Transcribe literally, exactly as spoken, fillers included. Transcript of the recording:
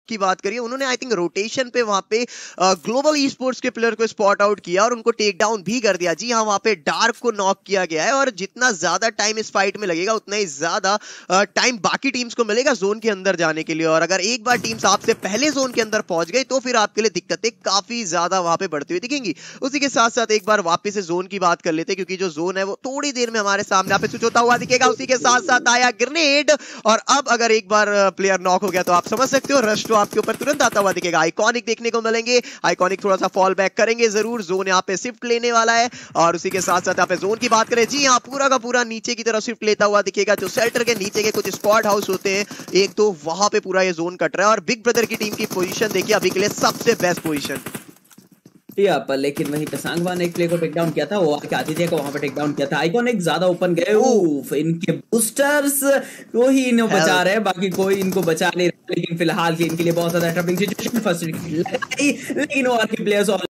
की बात करिए, उन्होंने आई थिंक रोटेशन पे वहां पे ग्लोबल ई स्पोर्ट्स के प्लेयर को स्पॉट आउट किया और उनको टेक डाउन भी कर दिया। जी हाँ, वहां पे डार्क को नॉक किया गया है और जितना ज्यादा टाइम इस फाइट में लगेगा उतना ही ज्यादा टाइम बाकी टीम्स को मिलेगा जोन के अंदर जाने के लिए। और अगर एक बार टीम्स आपसे पहले जोन के अंदर पहुंच गई तो फिर आपके लिए दिक्कतें काफी ज्यादा वहां पे बढ़ती हुई दिखेंगी। उसी के साथ साथ एक बार वापस से जोन की बात कर लेते हैं, क्योंकि जो जोन है वो थोड़ी देर में हमारे सामने आप स्विच होता हुआ दिखेगा। उसी के साथ साथ आया ग्रेनेड और अब अगर एक बार प्लेयर नॉक हो गया तो आप समझ सकते हो रश तो आपके ऊपर तुरंत आता हुआ दिखेगा। आइकॉनिक देखने को मिलेंगे, आइकॉनिक थोड़ा सा फॉल बैक करेंगे जरूर, जोन यहाँ पे शिफ्ट लेने वाला है। और उसी के साथ साथ यहाँ पे जोन की बात करें, जी हाँ, पूरा का पूरा नीचे की तरफ शिफ्ट लेता हुआ दिखेगा। जो शेल्टर के नीचे के कुछ स्क्वाड हाउस होते हैं एक तो वहां पे पूरा ये जोन कट रहा है। और बिग ब्रदर की टीम की पोजीशन देखिए अभी के लिए सबसे बेस्ट पोजीशन। पर लेकिन वहीं पे सांगवा ने एक प्ले को टेक डाउन किया था, वो आके आदित्य को वहां पे टेक डाउन किया था। आइकॉनिक ज्यादा ओपन गए, उफ, इनके बूस्टर्स को ही इन्हें बचा रहे हैं, बाकी कोई इनको बचा नहीं रहा। लेकिन फिलहाल इनके लिए बहुत ज्यादा ट्रबलिंग सिचुएशन, फर्स्ट लेकिन वो आर के प्लेयर्स